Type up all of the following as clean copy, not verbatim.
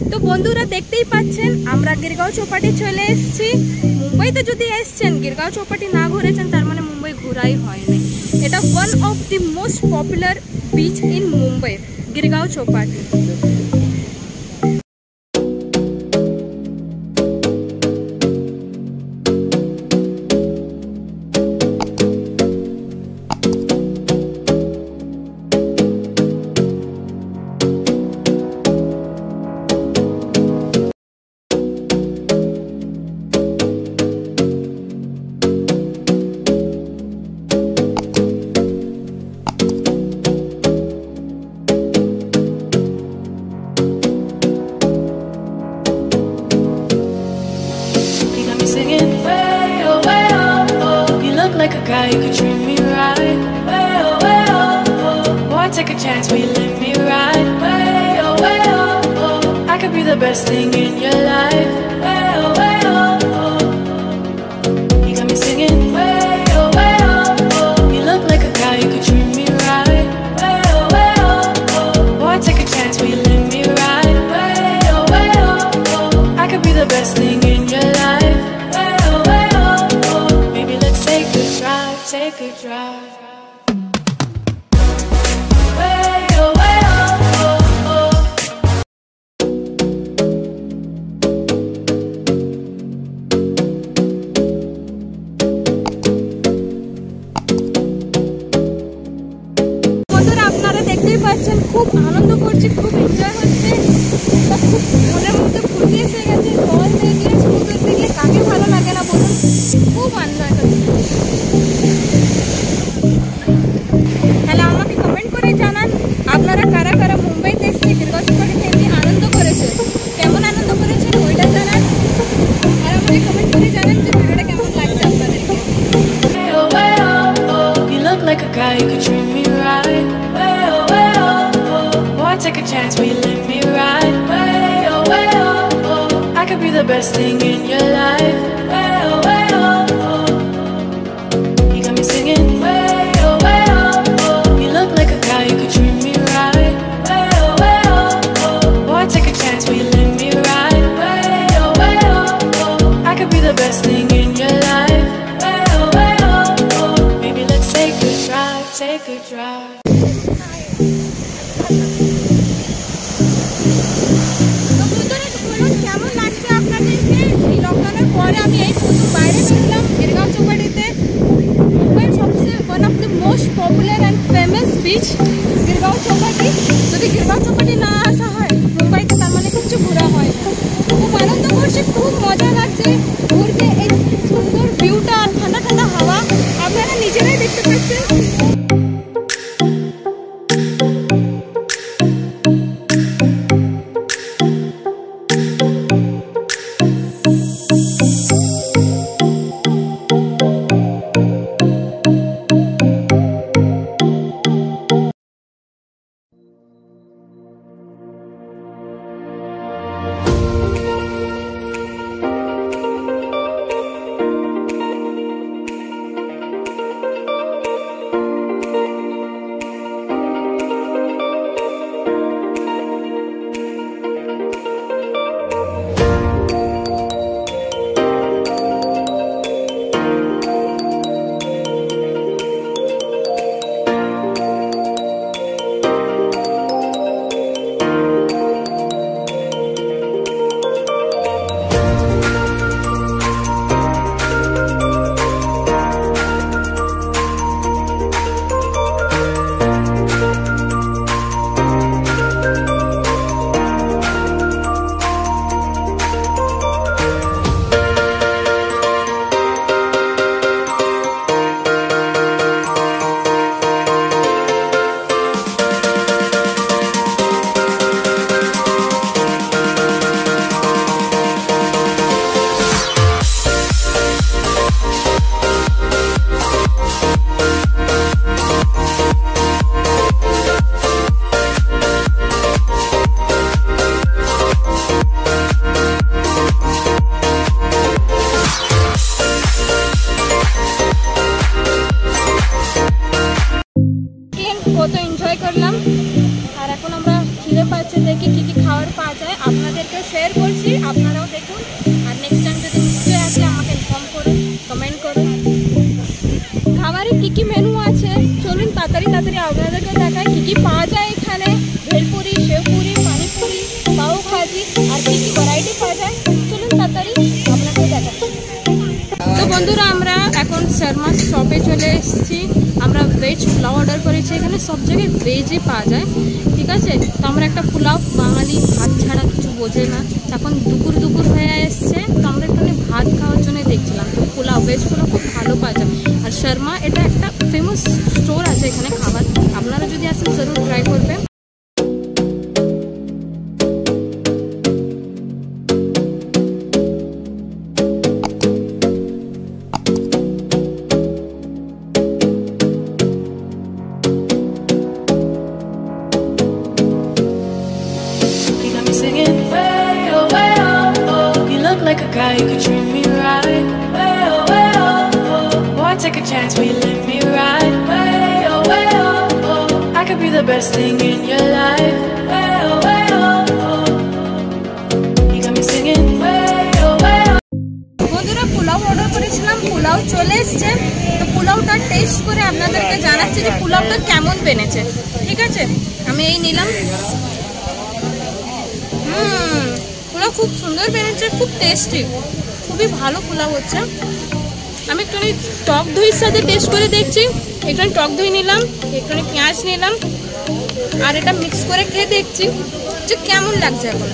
तो बंधुरा देखते ही पाच्छेन आमरा गिरगांव चौपाटी चले एसेছি। मुम्बईते যদি এসেছেন गिरगांव चौपाटी ना ঘুরেছেন তার মানে মুম্বাই ঘোরাই হয় নাই। এটা one of the most popular beach in Mumbai, Girgaon Chowpatty. Like a guy who could treat me right. Way oh, way oh, oh. Boy, take a chance, will you let me ride? Way oh, way oh, oh. I could be the best thing in your life. Way oh, way oh, oh. You got me singing. Way oh, way oh, oh. You look like a guy who could treat me right. Way oh, way oh, oh. Boy, take a chance, will you let me ride? Way oh, way oh, oh. I could be the best thing in your life. Way oh, way oh, oh. Maybe let's take a drive. Take a drive. Way oh, way oh, oh, oh. বন্ধুরা আপনারা দেখতেই পাচ্ছেন খুব আনন্দ করছি, খুব enjoy হচ্ছে, খুব মনের মধ্যে ফুর্তি এসে গেছে। জল দেখলে সমুদ্র দেখলে কাকে ভালো লাগে না বলুন, খুব এনজয় করছি। তাহলে আমাকে কমেন্ট করে জানান আপনারা কারা কারা মুম্বাইতে এসে गिरगांव चौपाटीতে এসে আনন্দ করেছেন, কেমন আনন্দ করেছেন ওইটা জানান। আর আমাকে কমেন্ট করে জানান যে ভিডিওটা কেমন লাগছে আপনাদেরকে। You look like a guy who could treat me right. Way oh, way oh, oh. Boy, take a chance, will you let me ride? Way oh, way oh, oh. I could be the best thing in your life. Way oh, way oh, oh. You got me singing. Way oh, way oh, oh. You look like a guy who could treat me right. Way oh, way oh, oh. Boy, take a chance, will you let me ride? Way oh, way oh, oh. I could be the best thing in your life. Way oh, way oh, oh. Maybe let's take a drive, take a drive. তো বন্ধুরা বলুন কেমন লাগছে আপনাদেরকে। এই লকডাউনের পরে আমি এই প্রথম বাইরে বেরোলাম गिरगांव चौपाटीতে। মুম্বাইয়ের সবচেয়ে one of the most popular and famous beach Girgaon Chowpatty. যদি गिरगांव चौपाटी না আসা হয় মুম্বাইতে তার মানে কিছু ঘোরা হয় না। খুব আনন্দ করছি, খুব মজা লাগছে ঘুরতে। এই সুন্দর ভিউটা, ঠান্ডা ঠান্ডা হাওয়া আপনারা নিজেরাই দেখতে পাচ্ছেন। কত এনজয় করলাম। আর এখন আমরা খিদে পাচ্ছে, দেখি কি কি খাবার পাওয়া যায় আপনাদেরকে শর্মা শপে চলে এসেছি। আমরা ভেজ পোলাও অর্ডার করেছি। এখানে সব জায়গায় ভেজই পাওয়া যায়, ঠিক আছে। তো আমরা একটা পোলাও, বাঙালি ভাত ছাড়া কিছু বোঝে না। এখন দুপুর হয়ে এসছে, তো আমরা এখানে ভাত খাওয়ার জন্য দেখছিলাম। তো পোলাও, ভেজ পোলাও খুব ভালো পাওয়া যায়। আর শর্মা এটা একটা ফেমাস স্টোর আছে এখানে খাবার। আপনারা যদি আসেন জরুর ট্রাই করবেন। Like a guy, you could treat me right. Way oh, way oh, oh. Boy, take a chance, will you let me ride? Way oh, way oh, oh. I could be the best thing in your life. Way oh, way oh, oh. You got me singing. Way oh, way oh. বন্ধুরা, pulao order করেছিলাম, পোলাও চলে এসছে। তো পোলাওটা test করে আপনাদেরকে জানাচ্ছি যে পোলাওটা কেমন বেনেছে, ঠিক আছে। আমি এই নিলাম। পোলাও খুব সুন্দর বেরিয়েছে, খুব টেস্টি, খুবই ভালো পোলাও হচ্ছে। আমি একটু টক দইয়ের সাথে টেস্ট করে দেখছি। একটু টক দই নিলাম, একটু পেঁয়াজ নিলাম, আর এটা মিক্স করে খেয়ে দেখছি যে কেমন লাগছে। এখন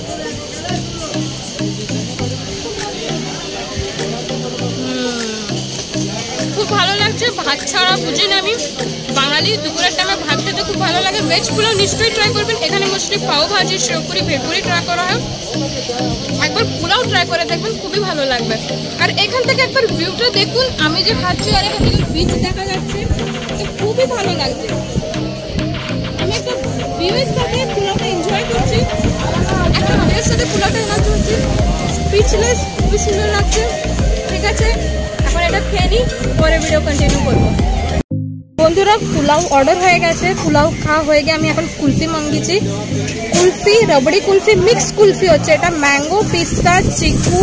খুব ভালো লাগছে। ভাত ছাড়া বুঝি না আমি, বাঙালি দুপুরের টাইমে ভাত খেতে খুব ভালো লাগে। ভেজ পোলাও নিশ্চয়ই ট্রাই করবেন। এখানে মোস্টলি পাও ভাজি, সেওপুরি, ভেলপুরি ট্রাই করা হয়। একবার পোলাও ট্রাই করে দেখবেন, খুবই ভালো লাগবে। আর এখান থেকে একবার ভিউটা দেখুন, আমি যে খাচ্ছি আর এখান থেকে বিচ দেখা যাচ্ছে, খুবই ভালো লাগছে। আমি একটা ভিউয়ের সাথে পোলাওটা এনজয় করছি, একটা ভিউয়ের সাথে পোলাওটা এনজয় করছি। স্পিচলেস, খুবই সুন্দর লাগছে, ঠিক আছে। এখন এটা খেয়ে নিই, পরে ভিডিও কন্টিনিউ করবো। বন্ধুরা, পোলাও অর্ডার হয়ে গেছে, পোলাও খাওয়া হয়ে গিয়ে আমি এখন কুলফি মাঙ্গিছি। কুলফি, রবড়ি কুলফি, মিক্স কুলফি হচ্ছে। এটা ম্যাঙ্গো, পিস্তা, চিকু,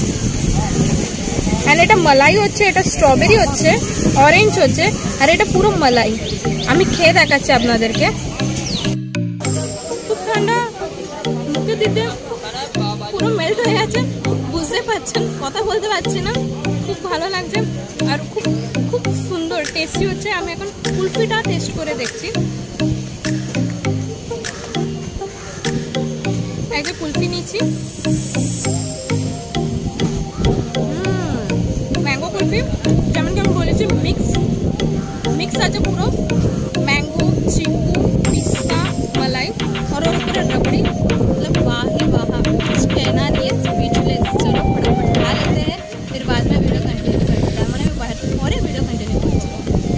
এন্ড এটা মালাই হচ্ছে, এটা স্ট্রবেরি হচ্ছে, অরেঞ্জ হচ্ছে, আর এটা পুরো মালাই। আমি খেয়ে দেখাচ্ছি আপনাদেরকে। খুব ঠান্ডা, মুখে দিতে পুরো মেল্ট হয়ে গেছে, বুঝতে পারছেন, কথা বলতে পারছি না। খুব ভালো লাগছে আর খুব খুব সুন্দর টেস্টি হচ্ছে। আমি এখন কুলফিটা টেস্ট করে দেখছি। একটা কুলফি নিচ্ছি, ম্যাঙ্গো কুলফি, যেমন কি আমি বলেছি মিক্স আছে পুরো, ম্যাঙ্গো, চিকু, पिस्ता, मलाई और पूरा रबड़ी। मतलब वाह ही वाह, कुछ कहना नहीं है, स्पीचलेस। चलो फटाफट खा लेते हैं, फिर बाद में वीडियो कंटिन्यू करते हैं। मैंने बाहर और वीडियो कंटिन्यू करते हैं।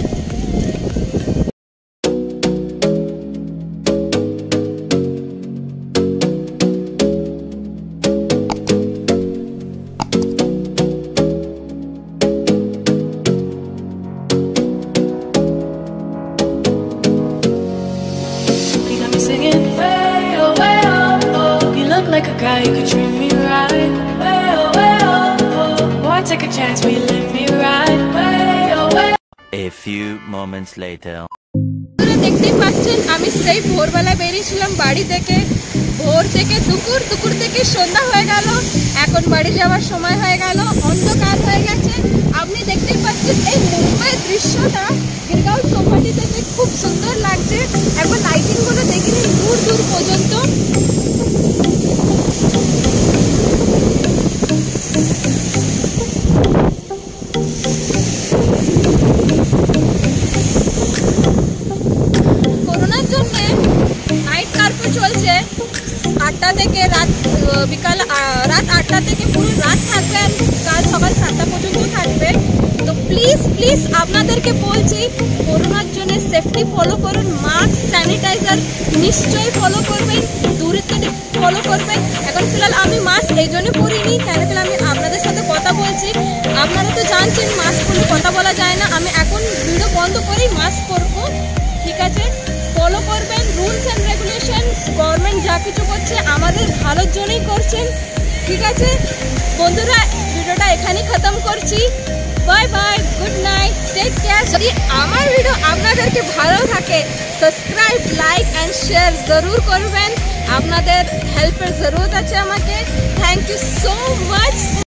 Like a guy, you could treat me right. Way oh, way oh, oh. Boy, take a chance, will you let me ride? Way oh, way oh. A few moments later. দেখতেই পাচ্ছেন, আমি সেই ভোরবেলা বেরিয়েছিলাম বাড়ি থেকে। ভোর থেকে দুপুর থেকে সন্ধ্যা হয়ে গেল। এখন বাড়ি যাওয়ার সময় হয়ে গেল, অন্ধকার হয়ে গেছে। আপনি দেখতেই পাচ্ছেন এই মুম্বাইয়ের দৃশ্যটা গিরগাঁও চৌপাটি থেকে খুব সুন্দর লাগছে। একবার লাইটিংগুলো দেখে নিন দূর পর্যন্ত। করোনার জন্য নাইট কারফিউ চলছে 8টা থেকে রাত 8টা থেকে পুরো রাত থাকবে, কাল সকাল 7টা পর্যন্ত থাকবে। তো প্লিজ আপনাদেরকে বলছি, করোনার জন্য সেফটি ফলো করুন। মাস্ক, স্যানিটাইজার নিশ্চয়ই ফলো করবেন, দূরত্ব ফলো করবেন। এখন ফিলহাল আমি মাস্ক এই জন্য পরিনি, কেন কি আমি আপনাদের সাথে কথা বলছি। আপনারা তো জানছেন মাস্ক পরে কথা বলা যায় না। আমি এখন ভিডিও বন্ধ করেই মাস্ক পরবো, ঠিক আছে। ফলো করবেন রুলস অ্যান্ড রেগুলেশন। গভর্নমেন্ট যা কিছু করছে আমাদের ভালোর জন্যই করছেন, ঠিক আছে। বন্ধুরা, ভিডিওটা এখানেই খতম করছি। Bye bye, good night, take care. যদি আমার ভিডিও আপনাদেরকে ভালো থাকে, সাবস্ক্রাইব, লাইক অ্যান্ড শেয়ার জরুর করবেন। আপনাদের হেল্পের জরুরত আছে আমাকে। Thank you so much.